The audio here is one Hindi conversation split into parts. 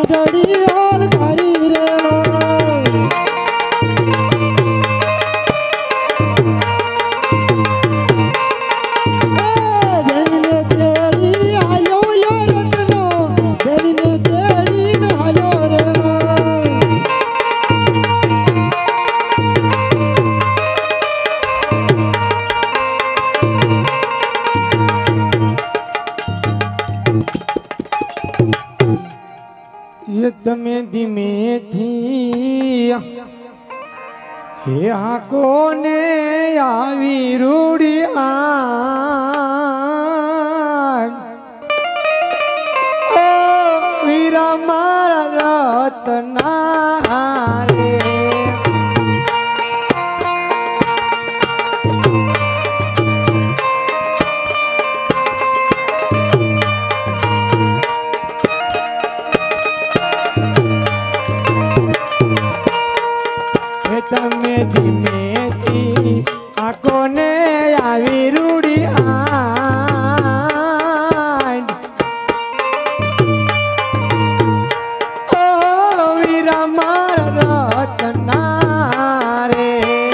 डड़ी और कारी रे धीमे धीमे थी हे आको ने आवी रूड़िया ओ वीरा मारा रतना रे धीमे धीमे थी आको ने आवी रूड़ी ओ वीरा मारा रतना रे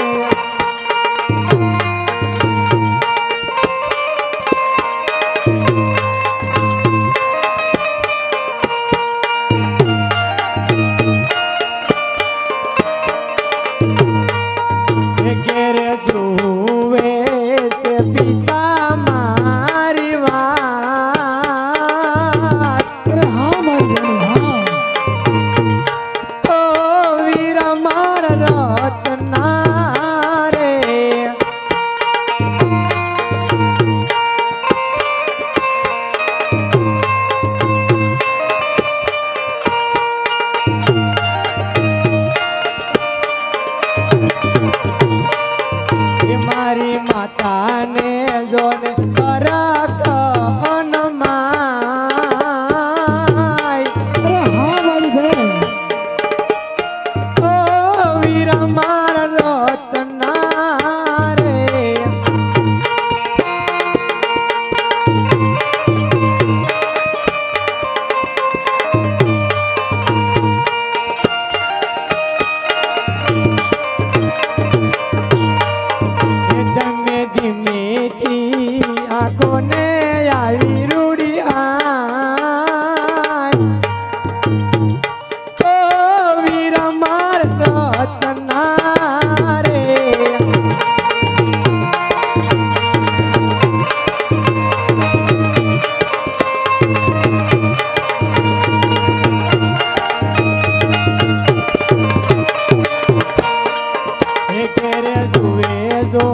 पिता मारी बात अरे हाँ मारी बहनी हाँ ओ वीरा मारा रतना रे मारी माता ने जोने करा कहनमाई अरे हाँ मारी बहन ओ वीरा मारा रतना रे धीमे धीमे थी आको ने आवी रूड़ी ओ वीरा मार रतना रे केरे जुए जो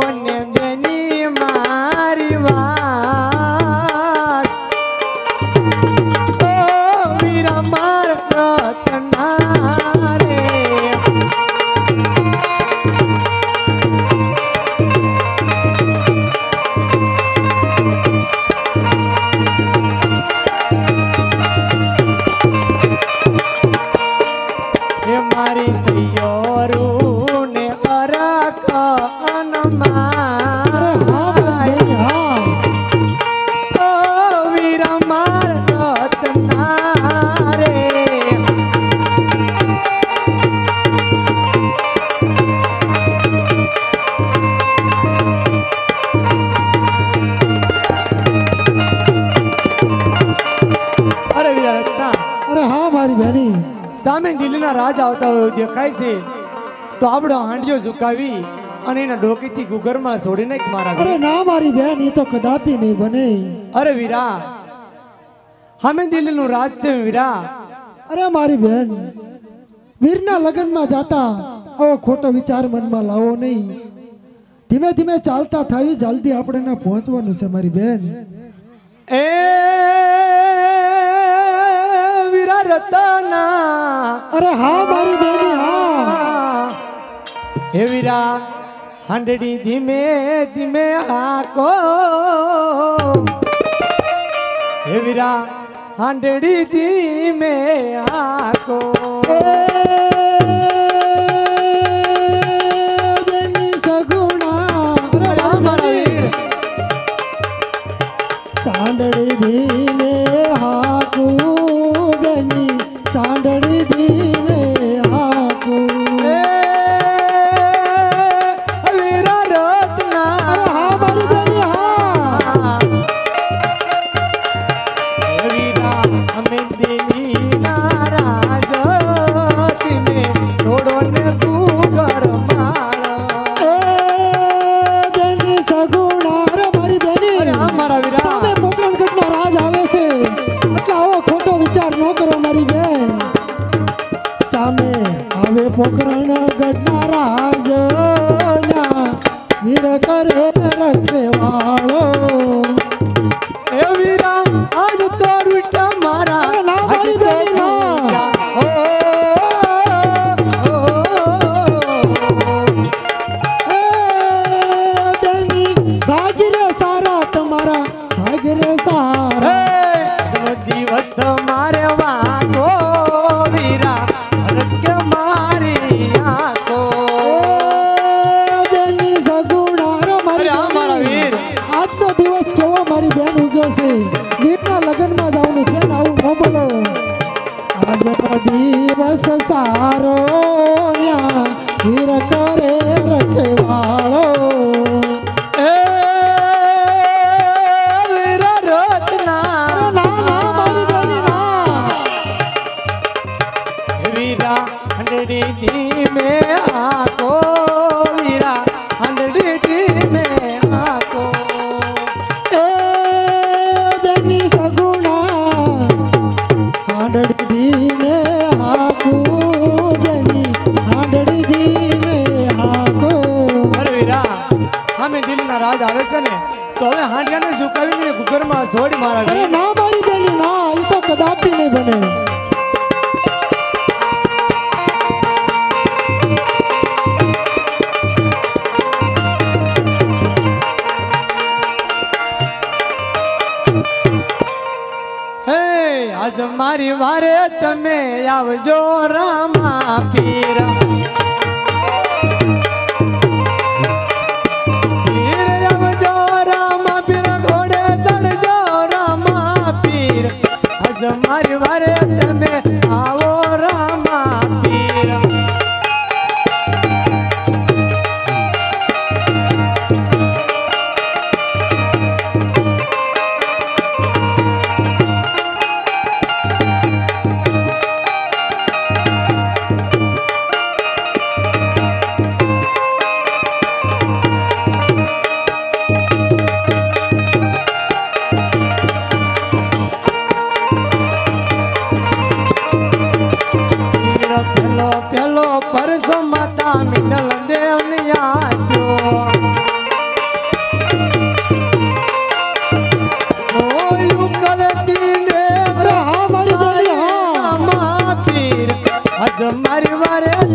मारी सैयोरू ने अरक अनमाई ओ वीरा मार रतना रे अरे वीरा रत्ना अरे हाँ मारी बहनी सामे दिल्लीना राज आवता હોય દેખાય છે તો આપણો હાંડિયો ઝુકાવી અને એના ડોકીથી ગુગરમાં છોડીને એક મારા अरे ना मारी बहन ये तो कदापि नहीं बने अरे वीरा हमें दिल्लीનું રાજ છે વીરા अरे मारी बहन वीरना लगन में जाता आवो खोटो विचार मन में लावो नहीं धीमे धीमे चालता थावी जल्दी आपणे ना पहुंचवानुं छे मारी बहन ए वीरा रतना अरे हाँ मारी बहनी हाँ हे वीरा हांडड़ी धीमे धीमे आको हे वीरा हांडड़ी धीमे आको बेनी सगुणा चांदड़ी धीमे हाकू बेनी મારી બેન સામે આવે પોકરણ ગઢના રાજના વીર કરે રખે વાળો એ વીરા આજ તો રૂટા મારા અરે ના મારી બેન ના ભાગ્ય સારા તમારા ભાગ્ય સારા દિવસ મારે વાકો વીરા હરકે મારી આકો બેની સગુણા રે મારા વીર આજનો દિવસ કેવો મારી બેન ઉગ્યો છે વીરના લગ્નમાં જવાનું બેન આવું ન બોલો આજનો દિવસ સારો ન્યા વીર કરે રખવાળો में आको वीरा हंडड़ी में आको ए बेनी सगुणा हंडड़ी में आको बेनी हंडड़ी में आको अरे वीरा हमें दिल ना राज आवे से ने तो हमें हांडिया ने झुकावीने गुगर में छोड़ी मारा अरे ना मारी बेनी ना ये तो कदापि नहीं बने आज मारी वारे तमे आवजो रामा पीर पीर आवजो रामा पीर घोड़े चढ़जो रामा पीर आज मारी वारे तमे आवो रामा पीर पेलो परसो माता मिनल देवनिया जो युगल दीने अरे हाँ मारी बेनी हाँ पीर आज मारी वारे